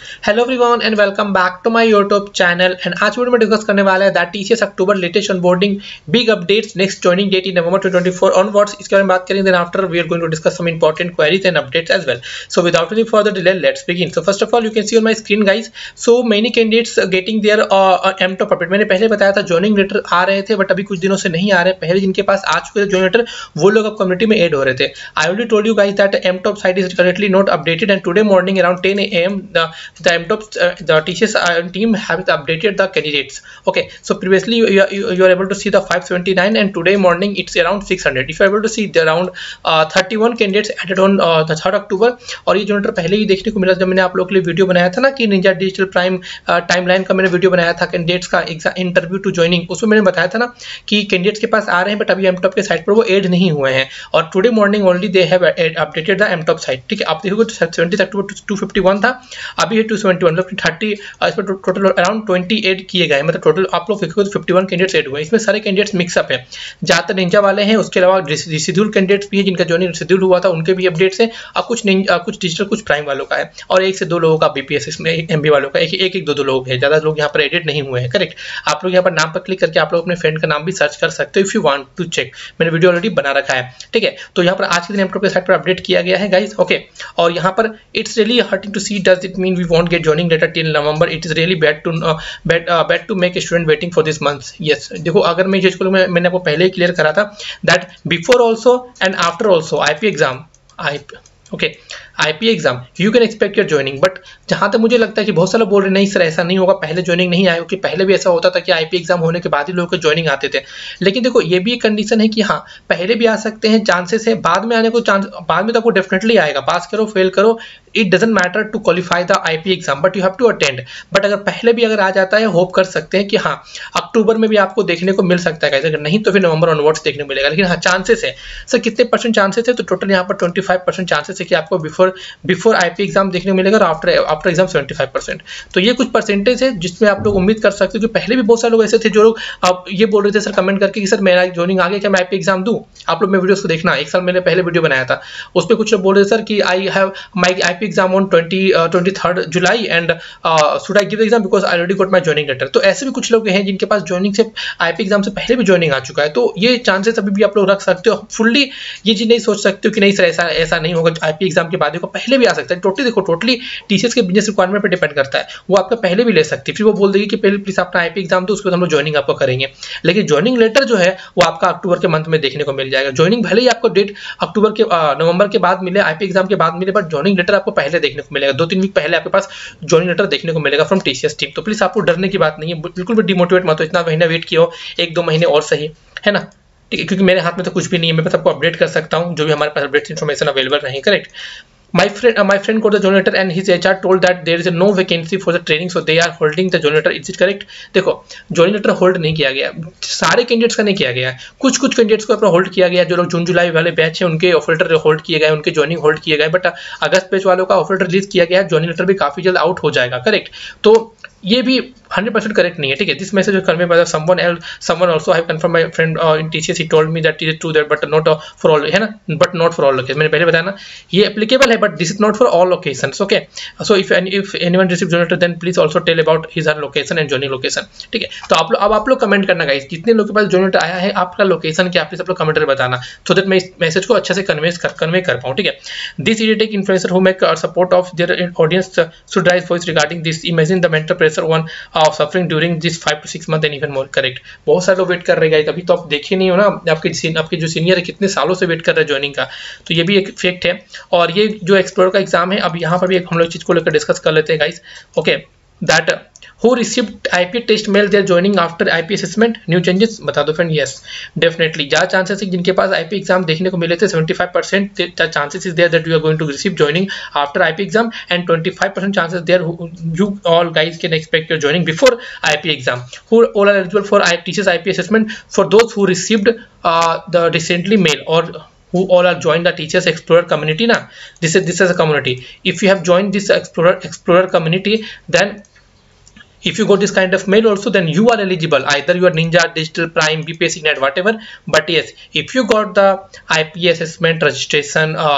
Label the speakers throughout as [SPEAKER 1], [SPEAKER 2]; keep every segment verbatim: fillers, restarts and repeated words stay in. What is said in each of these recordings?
[SPEAKER 1] Hello everyone and welcome back to my YouTube channel. And आज video में discuss करने वाला है that TCS October latest onboarding big updates next joining date in November twenty four onwards. इसके बारे में बात करेंगे। Then after we are going to discuss some important queries and updates as well. So without any further delay let's begin. So first of all you can see on my screen guys, so many candidates getting their mtop update. मैंने पहले बताया था joining letter आ रहे थे but अभी कुछ दिनों से नहीं आ रहे। पहले जिनके पास आ चुके थे जॉइनिंग लेटर वो लोग अब कम्युनिटी में ऐड हो रहे थे। I already told you guys that mtop site is currently not updated and today morning around ten A M the the mtop the T C S team have updated the candidates. Okay, so previously you are, you are able to see the five seventy-nine and today morning it's around six hundred. If you are able to see the around uh, thirty-one candidates added on uh, the third October। और ये जो number पहले ही देखने को मिला जब मैंने आप लोगों के लिए वीडियो बनाया था ना कि निंजा डिजिटल प्राइम टाइमलाइन का मैंने वीडियो बनाया था कैंडिडेट्स का इंटरव्यू टू ज्वाइनिंग। उसमें मैंने बताया था ना कि कैंडिडेट्स के पास आ रहे हैं बट अभी एमटॉप के साइट पर वो ऐड नहीं हुए हैं और today morning only they have updated the mtop site. ठीक है, आप देखोगे seventy October two fifty one था, अभी है टू सेवेंटी वन, मतलब थर्टी इस पर टोटल अराउंड ट्वेंटी एट किए गए, मतलब टोटल आप लोग देखोगे तो फिफ्टी वन कैंडिडेट्स ऐड हुए। इसमें सारे कैंडिडेट्स मिक्सअप है, ज्यादातर निंजा वाले हैं, उसके अलावा रिसिड्यूल कैंडिडेट्स भी है जिनका जॉइनिंग रिसिड्यूल हुआ था उनके भी अपडेट्स हैं और कुछ निंजा कुछ डिजिटल कुछ प्राइम वालों का है और एक से दो लोगों का बीपीएस इसमें एमबी वालों का एक एक, एक दो दो लोग है, ज्यादा लोग यहाँ पर एडिट नहीं हुए हैं। करेक्ट, आप लोग यहाँ पर नाम पर क्लिक करके आप लोग अपने फ्रेंड का नाम भी सर्च कर सकते हो if you want to check. मैंने वीडियो ऑलरेडी बना रखा है। ठीक है, तो यहाँ पर आज के दिन एमटॉप के साइट पर अपडेट किया गया है गाइस। ओके, और यहाँ पर it's really hurting to see does it mean we won't get joining letter till November. It is really bad too bad bad to make a student waiting for this month. Yes, देखो अगर मैं जिसको मैं, मैंने आपको पहले ही clear करा था that before also and after also IP exam I okay IP exam you can expect your joining. But जहां तक मुझे लगता है कि बहुत सारे बोल रहे नहीं सर ऐसा नहीं होगा, पहले ज्वाइनिंग नहीं आए, क्योंकि पहले भी ऐसा होता था कि आईपी एग्जाम होने के बाद ही लोगों को ज्वाइनिंग आते थे। लेकिन देखो ये भी एक कंडीशन है कि हाँ पहले भी आ सकते हैं, चांसेस है, बाद में आने को चांस बाद में तो आपको डेफिनेटली आएगा, पास करो फेल करो it doesn't matter to qualify the IP exam but you have to attend. But अगर पहले भी अगर आ जाता है होप कर सकते हैं कि हाँ अक्टूबर में भी आपको देखने को मिल सकता है, अगर नहीं तो फिर नवंबर ऑनवर्ड्स देखने को मिलेगा। लेकिन हाँ चांसेस है सर, कितने परसेंट चांसेस है, तो टोटल यहाँ पर ट्वेंटी फाइव परसेंट चांसेस है कि आपको बिफोर बिफोर आईपी एग्जाम देखने को मिलेगा और after after exam seventy five percent. तो ये कुछ परसेंटेज है जिसमें आप लोग उम्मीद कर सकते हो कि पहले भी बहुत सारे लोग ऐसे थे जो लोग आप ये बोल रहे थे सर कमेंट करके कि सर मेरा ज्वाइनिंग आ गया क्या मैं आईपी एग्जाम दूं। आप लोग मेरे वीडियोस को देखना, एक साल मैंने पहले वीडियो बनाया था उस पर कुछ लोग बोल रहे थे सर कि I have my IP exam on twenty twenty third July and should I give exam because I already got my joining letter. तो ऐसे भी कुछ लोग हैं जिनके पास ज्वाइनिंग से आईपी एग्जाम से पहले भी ज्वाइनिंग आ चुका है, तो ये चांसेस अभी भी आप लोग रख सकते हो। फुल्ली ये चीज नहीं सोच सकते हो कि नहीं सर ऐसा ऐसा नहीं होगा, आईपी एग्जाम के बाद पहले भी आ सकता है। टोटली देखो टोटली टीसीएस के बिजनेस रिक्वायरमेंट पर डिपेंड करता है, वो आपका पहले भी ले सकती है, फिर वो बोल देगी कि पहले प्लीज अपना आईपी एग्जाम दो उसके बाद हम लोग ज्वाइनिंग आपको करेंगे। लेकिन ज्वाइनिंग लेटर जो है वो आपका अक्टूबर के मंथ में देखने को मिल जाएगा। ज्वाइनिंग भले ही आपको डेट अक्टूबर के नवंबर के बाद मिले, आईपी एग्जाम के बाद मिले, बट ज्वाइनिंग लेटर आपको पहले देखने को मिलेगा, दो तीन वीक पहले आपके पास ज्वाइनिंग लेटर देखने को मिलेगा फ्रॉम टीसीएस टीम। तो प्लीज आपको डरने की बात नहीं है, बिल्कुल भी डिमोटिवेट मत हो, इतना महीना वेट किया हो, एक दो महीने और सही है ना, ठीक है, क्योंकि मेरे हाथ में तो कुछ भी नहीं है, मैं बस आपको अपडेट कर सकता हूँ जो भी हमारे पास अपडेट इन्फॉर्मेशन अवेलेबल रही। Correct, My friend, uh, my friend got the joining letter and his H R told that there is a no vacancy for the training, so they are holding the joining letter. Is it correct? देखो joining letter hold नहीं किया गया, सारे candidates का नहीं किया गया, कुछ कुछ कैंडिडेट्स को अपना होल्ड किया गया, जो लोग जून जुलाई वाले बैच है उनके ऑफर लेटर होल्ड किए गए, उनके ज्वाइनिंग होल्ड किए गए, बट अगस्त बैच वालों का ऑफर लेटर रिलीज किया गया, ज्वाइनिंग लेटर भी काफी जल्द आउट हो जाएगा। करेक्ट, तो ये भी हंड्रेड परसेंट करेक्ट नहीं है। ठीक है, this message convey by someone else someone also I have confirm my friend in TCS, he told me that it is true that but not for all, है ना, but not for all location. मैंने पहले बताया ना ये applicable है but this is not for all locations. Okay, so if if anyone receive joining letter then please also tell about his her location and joining location. ठीक है, तो आप लोग अब आप लोग कमेंट करना गाइस, जितने लोगों के पास जॉइनिंग लेटर आया है आपका लोकेशन क्या, प्लीज आप लोग कमेंट में बताना सो दैट मैं इस मैसेज को अच्छे से कन्वे कर कन्वे कर पाऊँ। ठीक है, this edtech influencer who make support of their audience should raise voice regarding this, imagine the mental pressure one of suffering during this five two six month and even more. Correct, बहुत सारे लोग wait कर रहे हैं, अभी तो आप देखे नहीं हो ना, आपके आपके जो सीनियर है कितने सालों से वेट कर रहे हैं ज्वाइनिंग का, तो ये भी एक फैक्ट है। और ये जो एक्सप्लोरर का एग्जाम है, अब यहाँ पर भी एक हम लोग चीज को लेकर डिस्कस कर लेते हैं guys. Okay, that who received I P test mail they are joining after I P assessment, new changes बता दो फ्रेंड। yes definitely ज्यादा चांसेस है जिनके पास I P एग्जाम देखने को मिले थे, seventy five percent chances is there that you are going to receive joining after I P exam and twenty five percent chances there you all guys can expect your joining before I P exam, who all are eligible for T C S I P assessment, for those who received uh, the recently mail or who all are joined the T C S Explorer community na, this is this is a community, if you have joined this Explorer Explorer community then if you got this kind of mail also then you are eligible, either you are Ninja, Digital Prime, B P S Ignite, whatever, but yes if you got the I P assessment registration uh,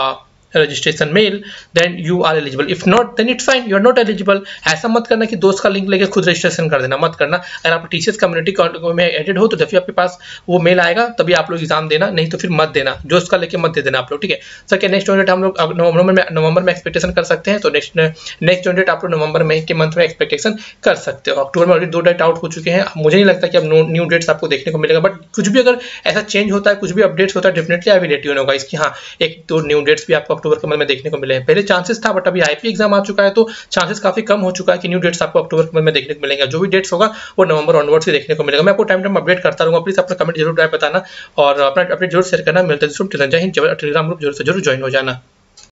[SPEAKER 1] registration mail then you are eligible, if not then it's fine, you are not eligible. ऐसा मत करना कि दोस्त का link लेके खुद registration कर देना, मत करना। अगर आप टीसीएस कम्युनिटी में एडेड हो तो जब भी आपके पास वो मेल आएगा तभी आप लोग एग्जाम देना, नहीं तो फिर मत देना, दोस्त का लेके मत दे देना आप लोग, ठीक है सर। क्या नेक्स्ट डेट हम लोग नवंबर में नवंबर में एक्सपेक्टेशन कर सकते हैं? तो नेक्स्ट नेक्स्ट डेट आप लोग नवंबर में के मंथ में एक्सपेक्टेशन कर सकते हो। अक्टूबर में ऑलरेडी दो डेट आउट हो चुके हैं, मुझे नहीं लगता कि अब न्यू डेट्स आपको देखने को मिलेगा, बट कुछ भी अगर ऐसा चेंज होता है, कुछ भी अपडेट्स होता है, definitely I will let you know guys कि हाँ एक दो न्यू डेट्स भी आपको अक्टूबर के मंथ में देखने को मिले हैं। पहले चांसेस था बट अभी आईपी एग्जाम आ चुका है तो चांसेस काफी कम हो चुका है कि न्यू डेट्स आपको अक्टूबर के मंथ में देखने को मिलेंगे। जो भी डेट्स होगा वो नवंबर ऑनवर्ड से देखने को मिलेगा। मैं आपको टाइम टाइम अपडेट करता रहूंगा, प्लीज अपना कमेंट जरूर बताना और अपना अपडेट जरूर शेयर करना। मिलते हैं जय हिंद, टेलीग्राम ग्रुप जरूर से जरूर ज्वाइन हो जाना।